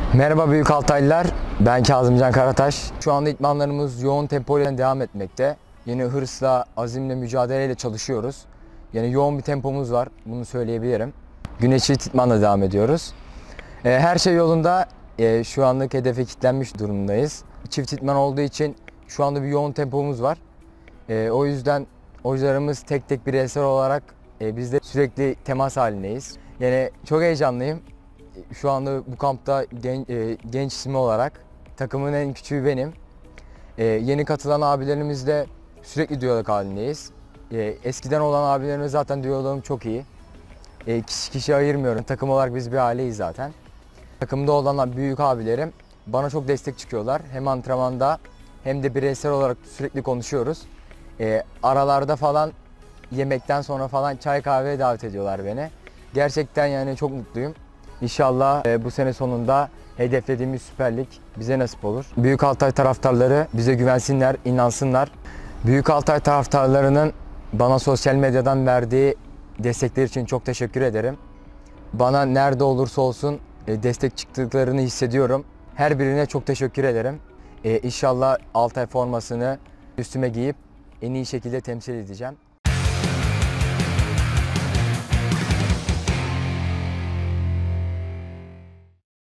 Merhaba Büyük Altaylılar, ben Kazımcan Karataş. Şu anda idmanlarımız yoğun tempoyla devam etmekte. Yeni hırsla, azimle, mücadeleyle çalışıyoruz. Yani yoğun bir tempomuz var, bunu söyleyebilirim. Güneşi idmanla devam ediyoruz. Her şey yolunda, şu anlık hedefe kilitlenmiş durumdayız. Çift idman olduğu için şu anda bir yoğun tempomuz var. O yüzden hocalarımız tek tek bireysel olarak biz de sürekli temas halindeyiz. Yani çok heyecanlıyım. Şu anda bu kampta genç ismi olarak takımın en küçüğü benim. Yeni katılan abilerimizle sürekli diyalog halindeyiz. Eskiden olan abilerimle zaten diyalogum çok iyi. Kişi kişi ayırmıyorum. Takım olarak biz bir aileyiz zaten. Takımda olan büyük abilerim bana çok destek çıkıyorlar. Hem antrenmanda hem de bireysel olarak sürekli konuşuyoruz. Aralarda falan yemekten sonra falan çay kahveye davet ediyorlar beni. Gerçekten yani çok mutluyum. İnşallah bu sene sonunda hedeflediğimiz Süper Lig bize nasip olur. Büyük Altay taraftarları bize güvensinler, inansınlar. Büyük Altay taraftarlarının bana sosyal medyadan verdiği destekler için çok teşekkür ederim. Bana nerede olursa olsun destek çıktıklarını hissediyorum. Her birine çok teşekkür ederim. İnşallah Altay formasını üstüme giyip en iyi şekilde temsil edeceğim.